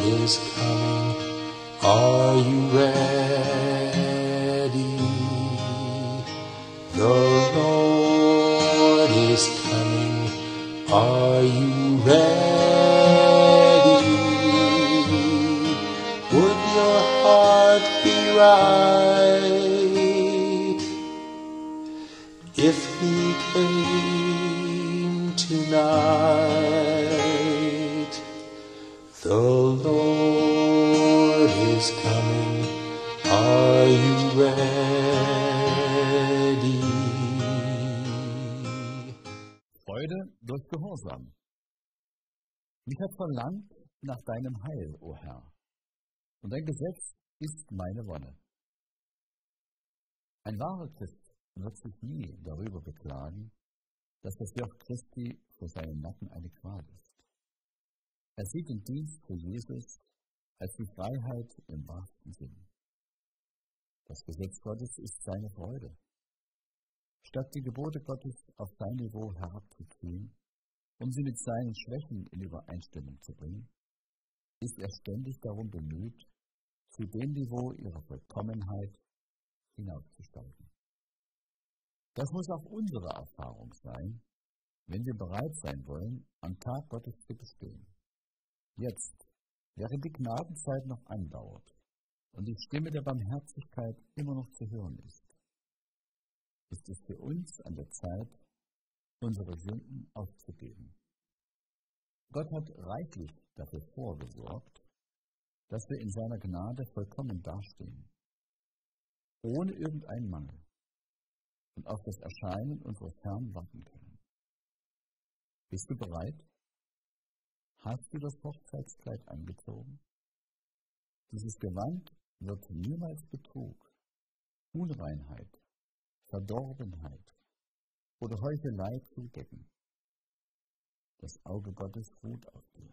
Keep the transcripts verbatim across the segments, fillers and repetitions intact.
is coming. Are you ready? The Lord is coming. Are you ready? Would your heart be right if he came tonight? The Lord is coming. Are you ready? Freude durch Gehorsam. Mich hat verlangt nach deinem Heil, o Herr, und dein Gesetz ist meine Wonne. Ein wahrer Christ wird sich nie darüber beklagen, dass das Joch Christi für seinen Nacken eine Qual ist. Er sieht den Dienst für Jesus als die Freiheit im wahrsten Sinn. Das Gesetz Gottes ist seine Freude. Statt die Gebote Gottes auf sein Niveau herabzuziehen, um sie mit seinen Schwächen in Übereinstimmung zu bringen, ist er ständig darum bemüht, zu dem Niveau ihrer Vollkommenheit hinaufzusteigen. Das muss auch unsere Erfahrung sein, wenn wir bereit sein wollen, am Tag Gottes zu bestehen. Jetzt, während die Gnadenzeit noch andauert und die Stimme der Barmherzigkeit immer noch zu hören ist, ist es für uns an der Zeit, unsere Sünden aufzugeben. Gott hat reichlich dafür vorgesorgt, dass wir in seiner Gnade vollkommen dastehen, ohne irgendeinen Mangel und auf das Erscheinen unseres Herrn warten können. Bist du bereit? Hast du das Hochzeitskleid angezogen? Dieses Gewand wird niemals Betrug, Unreinheit, Verdorbenheit oder Heuchelei zudecken. Das Auge Gottes ruht auf dir.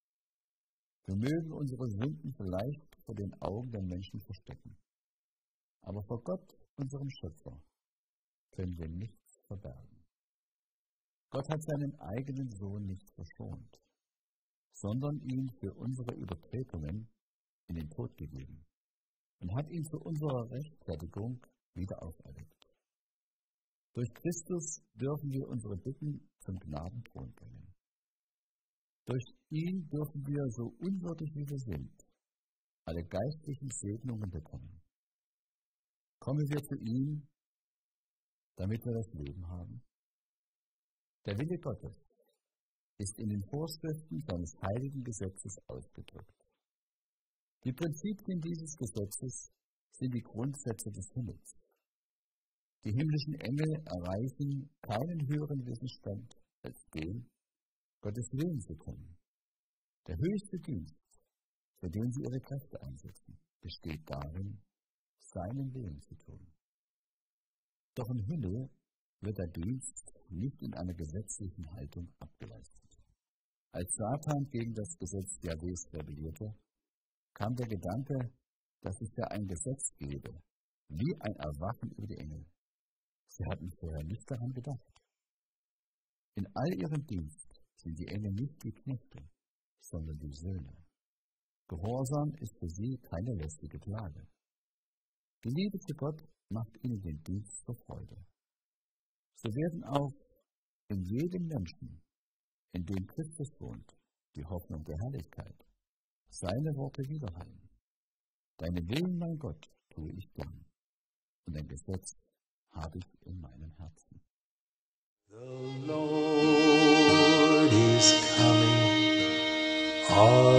Wir mögen unsere Sünden vielleicht vor den Augen der Menschen verstecken, aber vor Gott, unserem Schöpfer, können wir nichts verbergen. Gott hat seinen eigenen Sohn nicht verschont, sondern ihn für unsere Übertretungen in den Tod gegeben und hat ihn zu unserer Rechtfertigung wieder auferweckt. Durch Christus dürfen wir unsere Bitten zum Gnadenthron bringen. Durch ihn dürfen wir, so unwürdig wie wir sind, alle geistlichen Segnungen bekommen. Kommen wir zu ihm, damit wir das Leben haben. Der Wille Gottes ist in den Vorschriften seines heiligen Gesetzes ausgedrückt. Die Prinzipien dieses Gesetzes sind die Grundsätze des Himmels. Die himmlischen Engel erreichen keinen höheren Wissensstand als den, Gottes Willen zu können. Der höchste Dienst, für den sie ihre Kräfte einsetzen, besteht darin, seinen Willen zu tun. Doch im Himmel wird der Dienst nicht in einer gesetzlichen Haltung abgeleistet. Als Satan gegen das Gesetz Jahwes rebellierte, kam der Gedanke, dass es ja ein Gesetz gebe, wie ein Erwachen über die Engel. Sie hatten vorher nicht daran gedacht. In all ihrem Dienst sind die Engel nicht die Knechte, sondern die Söhne. Gehorsam ist für sie keine lästige Plage. Die Liebe zu Gott macht ihnen den Dienst zur Freude. So werden auch in jedem Menschen, in dem Christus wohnt, die Hoffnung der Herrlichkeit, seine Worte widerhallen. Deinen Willen, mein Gott, tue ich gern, und dein Gesetz habe ich in meinem Herzen. The Lord is coming. Are